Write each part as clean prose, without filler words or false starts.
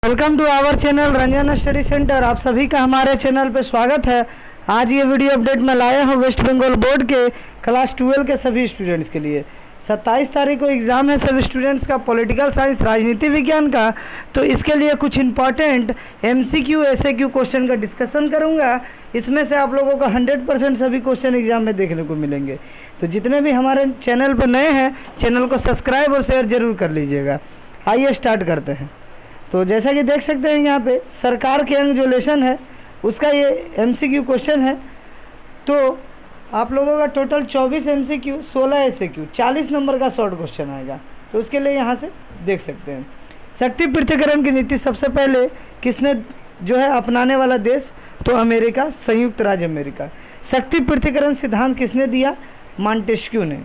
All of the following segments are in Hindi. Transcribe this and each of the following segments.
Welcome to our channel Ranjan study centre. आप सभी का हमारे चैनल पर स्वागत है। आज ये वीडियो अपडेट मैं लाया हूँ वेस्ट बंगाल बोर्ड के क्लास 12 के सभी स्टूडेंट्स के लिए। 27 तारीख को एग्ज़ाम है सभी स्टूडेंट्स का, पॉलिटिकल साइंस राजनीति विज्ञान का। तो इसके लिए कुछ इंपॉर्टेंट MCQ SAQ क्वेश्चन का डिस्कशन करूँगा। इसमें से आप लोगों का 100% सभी क्वेश्चन एग्जाम में देखने को मिलेंगे। तो जितने भी हमारे चैनल पर नए हैं, चैनल को सब्सक्राइब और शेयर जरूर कर लीजिएगा। आइए स्टार्ट करते हैं। तो जैसा कि देख सकते हैं यहाँ पे सरकार के अंग जो लेसन है उसका ये MCQ क्वेश्चन है। तो आप लोगों का टोटल 24 MCQ 16 SAQ 40 नंबर का शॉर्ट क्वेश्चन आएगा। तो उसके लिए यहाँ से देख सकते हैं। शक्ति पृथक्करण की नीति सबसे पहले किसने जो है अपनाने वाला देश, तो अमेरिका, संयुक्त राज्य अमेरिका। शक्ति पृथक्करण सिद्धांत किसने दिया, मॉन्टेस्क्यू ने।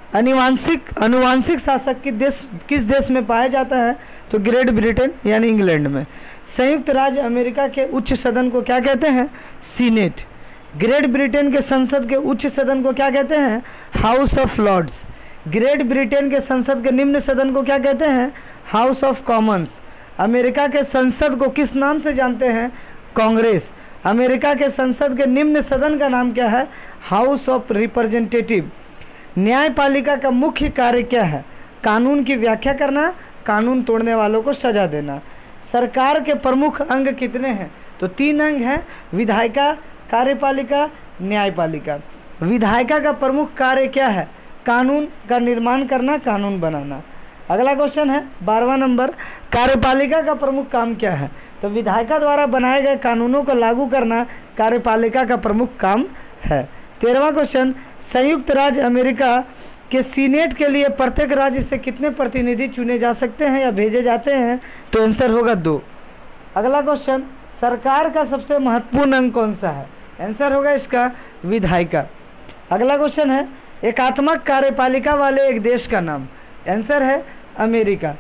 अनुवांशिक शासक किस देश में पाया जाता है, तो ग्रेट ब्रिटेन यानी इंग्लैंड में। संयुक्त राज्य अमेरिका के उच्च सदन को क्या कहते हैं, सीनेट। ग्रेट ब्रिटेन के संसद के उच्च सदन को क्या कहते हैं, House of Lords. Great Britain के संसद के निम्न सदन को क्या कहते हैं, हाउस ऑफ कॉमन्स। अमेरिका के संसद को किस नाम से जानते हैं, कांग्रेस। अमेरिका के संसद के निम्न सदन का नाम क्या है, हाउस ऑफ रिप्रेजेंटेटिव। न्यायपालिका का मुख्य कार्य क्या है, कानून की व्याख्या करना, कानून तोड़ने वालों को सजा देना। सरकार के प्रमुख अंग कितने हैं, तो 3 अंग हैं, विधायिका, कार्यपालिका, न्यायपालिका। विधायिका का प्रमुख कार्य क्या है, कानून का निर्माण करना, कानून बनाना। अगला क्वेश्चन है 12वां नंबर, कार्यपालिका का प्रमुख काम क्या है, तो विधायिका द्वारा बनाए गए कानूनों को लागू करना कार्यपालिका का प्रमुख काम है। 13वां क्वेश्चन, संयुक्त राज्य अमेरिका के सीनेट के लिए प्रत्येक राज्य से कितने प्रतिनिधि चुने जा सकते हैं या भेजे जाते हैं, तो आंसर होगा 2। अगला क्वेश्चन, सरकार का सबसे महत्वपूर्ण अंग कौन सा है, आंसर होगा इसका विधायिका। अगला क्वेश्चन है एकात्मक कार्यपालिका वाले एक देश का नाम, आंसर है अमेरिका।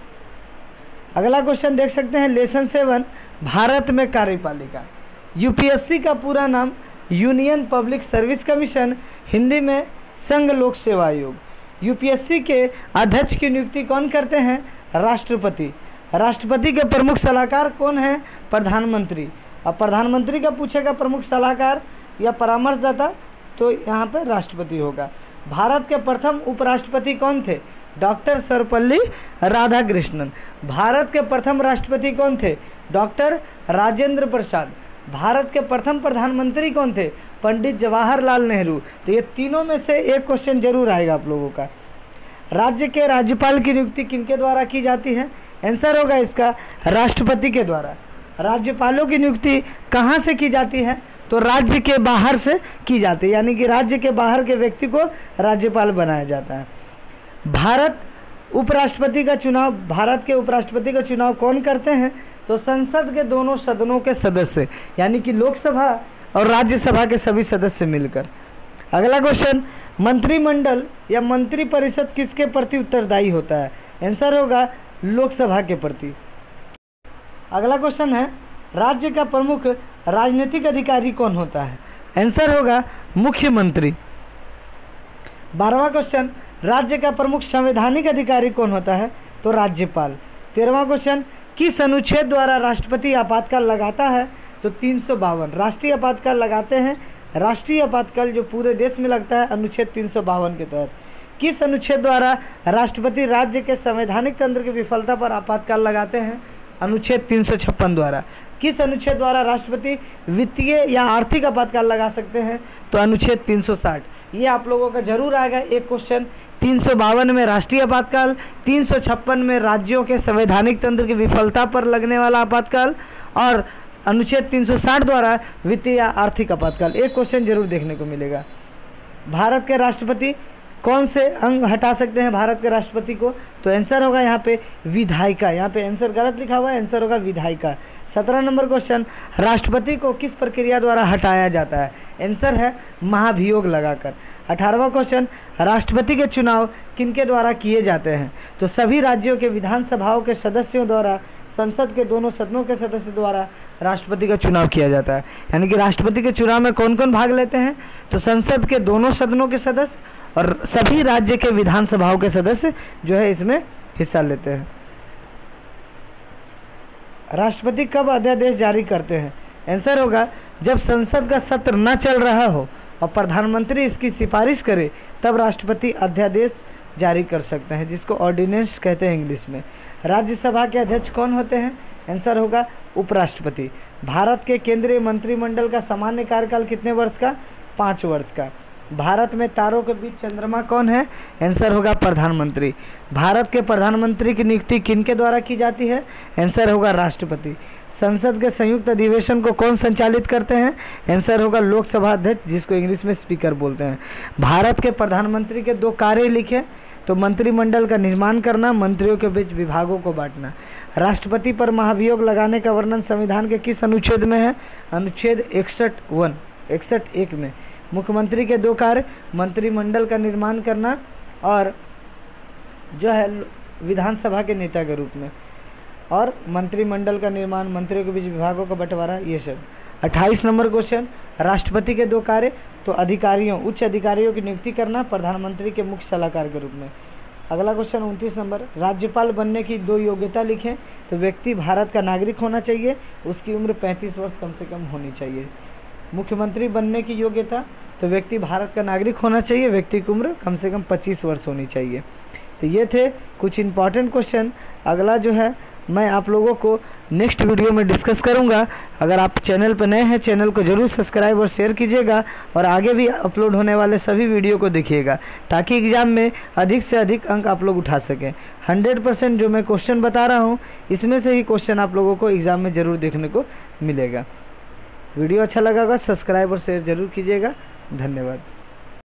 अगला क्वेश्चन देख सकते हैं लेसन 7, भारत में कार्यपालिका। UPSC का पूरा नाम Union Public Service Commission, Hindi में संघ लोक सेवा आयोग। UPSC के अध्यक्ष की नियुक्ति कौन करते हैं, राष्ट्रपति। राष्ट्रपति के प्रमुख सलाहकार कौन है, प्रधानमंत्री। अब प्रधानमंत्री का पूछेगा प्रमुख सलाहकार या परामर्शदाता, तो यहाँ पर राष्ट्रपति होगा। भारत के प्रथम उपराष्ट्रपति कौन थे, डॉक्टर सर्वपल्ली राधाकृष्णन। भारत के प्रथम राष्ट्रपति कौन थे, डॉक्टर राजेंद्र प्रसाद। भारत के प्रथम प्रधानमंत्री कौन थे, पंडित जवाहरलाल नेहरू। तो ये तीनों में से एक क्वेश्चन जरूर आएगा आप लोगों का। राज्य के राज्यपाल की नियुक्ति किनके द्वारा की जाती है, आंसर होगा इसका राष्ट्रपति के द्वारा। राज्यपालों की नियुक्ति कहाँ से की जाती है, तो राज्य के बाहर से की जाती है, यानी कि राज्य के बाहर के व्यक्ति को राज्यपाल बनाया जाता है। भारत के उपराष्ट्रपति का चुनाव कौन करते हैं, तो संसद के दोनों सदनों के सदस्य, यानी कि लोकसभा और राज्यसभा के सभी सदस्य मिलकर। अगला क्वेश्चन, मंत्रिमंडल या मंत्री परिषद किसके प्रति उत्तरदायी होता है, आंसर होगा लोकसभा के प्रति। अगला क्वेश्चन है राज्य का प्रमुख राजनीतिक अधिकारी कौन होता है, आंसर होगा मुख्यमंत्री। 12वां क्वेश्चन, राज्य का प्रमुख संवैधानिक अधिकारी कौन होता है, तो राज्यपाल। 13वां क्वेश्चन, किस अनुच्छेद द्वारा राष्ट्रपति आपातकाल लगाता है, तो 352। राष्ट्रीय आपातकाल लगाते हैं, राष्ट्रीय आपातकाल जो पूरे देश में लगता है अनुच्छेद 352 के तहत। किस अनुच्छेद द्वारा राष्ट्रपति राज्य के संवैधानिक तंत्र की विफलता पर आपातकाल लगाते हैं, अनुच्छेद 356 द्वारा। किस अनुच्छेद द्वारा राष्ट्रपति वित्तीय या आर्थिक आपातकाल लगा सकते हैं, तो अनुच्छेद 360। ये आप लोगों का जरूर आएगा एक क्वेश्चन। 352 में राष्ट्रीय आपातकाल, 356 में राज्यों के संवैधानिक तंत्र की विफलता पर लगने वाला आपातकाल, और अनुच्छेद 360 द्वारा वित्तीय या आर्थिक आपातकाल। एक क्वेश्चन जरूर देखने को मिलेगा। भारत के राष्ट्रपति कौन से अंग हटा सकते हैं भारत के राष्ट्रपति को, तो आंसर होगा यहाँ पे विधायिका। यहाँ पे आंसर गलत लिखा हुआ है, आंसर होगा विधायिका। 17 नंबर क्वेश्चन, राष्ट्रपति को किस प्रक्रिया द्वारा हटाया जाता है, आंसर है महाभियोग लगाकर। 18वां क्वेश्चन, राष्ट्रपति के चुनाव किनके द्वारा किए जाते हैं, तो सभी राज्यों के विधानसभाओं के सदस्यों द्वारा, संसद के दोनों सदनों के सदस्य द्वारा राष्ट्रपति का चुनाव किया जाता है। यानी कि राष्ट्रपति के चुनाव में कौन कौन भाग लेते हैं, तो संसद के दोनों सदनों के सदस्य और सभी राज्य के विधानसभाओं के सदस्य जो है इसमें हिस्सा लेते हैं। राष्ट्रपति कब अध्यादेश जारी करते हैं? आंसर होगा जब संसद का सत्र न चल रहा हो और प्रधानमंत्री इसकी सिफारिश करे तब राष्ट्रपति अध्यादेश जारी कर सकते हैं, जिसको ऑर्डिनेंस कहते हैं इंग्लिश में। राज्यसभा के अध्यक्ष कौन होते हैं? आंसर होगा उपराष्ट्रपति। भारत के केंद्रीय मंत्रिमंडल का सामान्य कार्यकाल कितने वर्ष का? 5 वर्ष का। भारत में तारों के बीच चंद्रमा कौन है? आंसर होगा प्रधानमंत्री। भारत के प्रधानमंत्री की नियुक्ति किनके द्वारा की जाती है? आंसर होगा राष्ट्रपति। संसद के संयुक्त अधिवेशन को कौन संचालित करते हैं? आंसर होगा लोकसभा अध्यक्ष, जिसको इंग्लिश में स्पीकर बोलते हैं। भारत के प्रधानमंत्री के 2 कार्य लिखे तो मंत्रिमंडल का निर्माण करना, मंत्रियों के बीच विभागों को बांटना। राष्ट्रपति पर महाभियोग लगाने का वर्णन संविधान के किस अनुच्छेद में है? अनुच्छेद 61 में। मुख्यमंत्री के 2 कार्य, मंत्रिमंडल का निर्माण करना और जो है विधानसभा के नेता के रूप में, और मंत्रिमंडल का निर्माण, मंत्रियों के बीच विभागों का बंटवारा, ये सब। 28 नंबर क्वेश्चन, राष्ट्रपति के 2 कार्य तो अधिकारियों, उच्च अधिकारियों की नियुक्ति करना, प्रधानमंत्री के मुख्य सलाहकार के रूप में। अगला क्वेश्चन 29 नंबर, राज्यपाल बनने की 2 योग्यता लिखें तो व्यक्ति भारत का नागरिक होना चाहिए, उसकी उम्र 35 वर्ष कम से कम होनी चाहिए। मुख्यमंत्री बनने की योग्यता तो व्यक्ति भारत का नागरिक होना चाहिए, व्यक्ति की उम्र कम से कम 25 वर्ष होनी चाहिए। तो ये थे कुछ इंपॉर्टेंट क्वेश्चन। अगला जो है मैं आप लोगों को नेक्स्ट वीडियो में डिस्कस करूंगा। अगर आप चैनल पर नए हैं, चैनल को जरूर सब्सक्राइब और शेयर कीजिएगा और आगे भी अपलोड होने वाले सभी वीडियो को देखिएगा, ताकि एग्ज़ाम में अधिक से अधिक अंक आप लोग उठा सकें। 100% जो मैं क्वेश्चन बता रहा हूं, इसमें से ही क्वेश्चन आप लोगों को एग्ज़ाम में ज़रूर देखने को मिलेगा। वीडियो अच्छा लगा होगा, सब्सक्राइब और शेयर जरूर कीजिएगा। धन्यवाद।